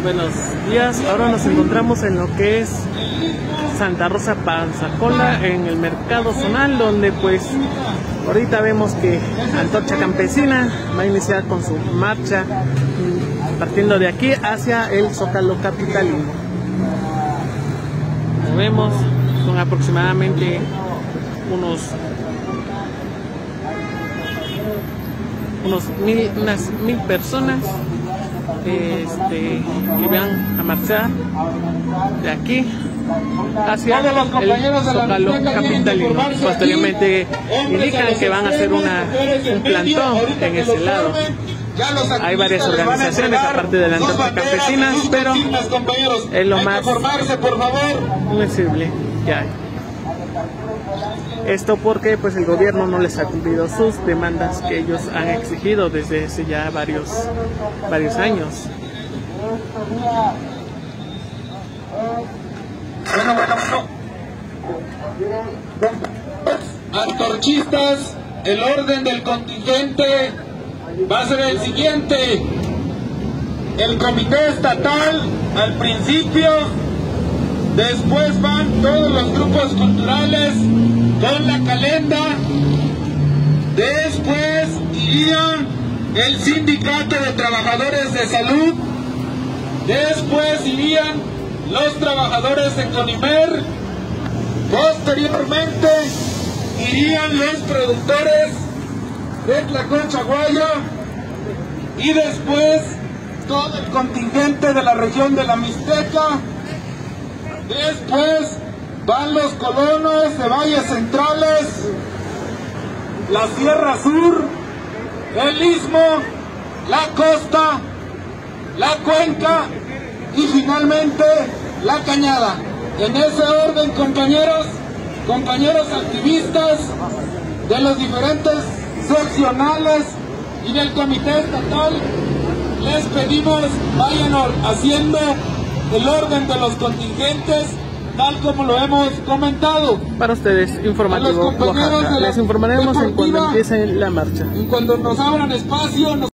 Buenos días, ahora nos encontramos en lo que es Santa Rosa Panzacola, en el mercado zonal, donde pues ahorita vemos que Antorcha Campesina va a iniciar con su marcha partiendo de aquí hacia el Zócalo capitalino. Como vemos, son aproximadamente unas 1000 personas que van a marchar de aquí hacia el Zócalo capitalino. Posteriormente indican que van a hacer un plantón en ese lado. Hay varias organizaciones aparte de la Antorcha Campesina, pero es lo más visible que hay. Esto porque pues el gobierno no les ha cumplido sus demandas que ellos han exigido desde hace ya varios años. Antorchistas, el orden del contingente va a ser el siguiente: el comité estatal al principio, después van todos los grupos culturales con la calenda, después irían el sindicato de trabajadores de salud, después irían los trabajadores de Conimer, posteriormente irían los productores de Tlaconchaguaya y después todo el contingente de la región de la Mixteca. Después van los colonos de Valles Centrales, la Sierra Sur, el Istmo, la Costa, la Cuenca y finalmente la Cañada. En ese orden, compañeros activistas de los diferentes seccionales y del comité estatal, les pedimos vayan haciendo el orden de los contingentes tal como lo hemos comentado. Para ustedes, informativo Oaxaca. Les informaremos en cuando empiece la marcha. En cuando nos abran espacio.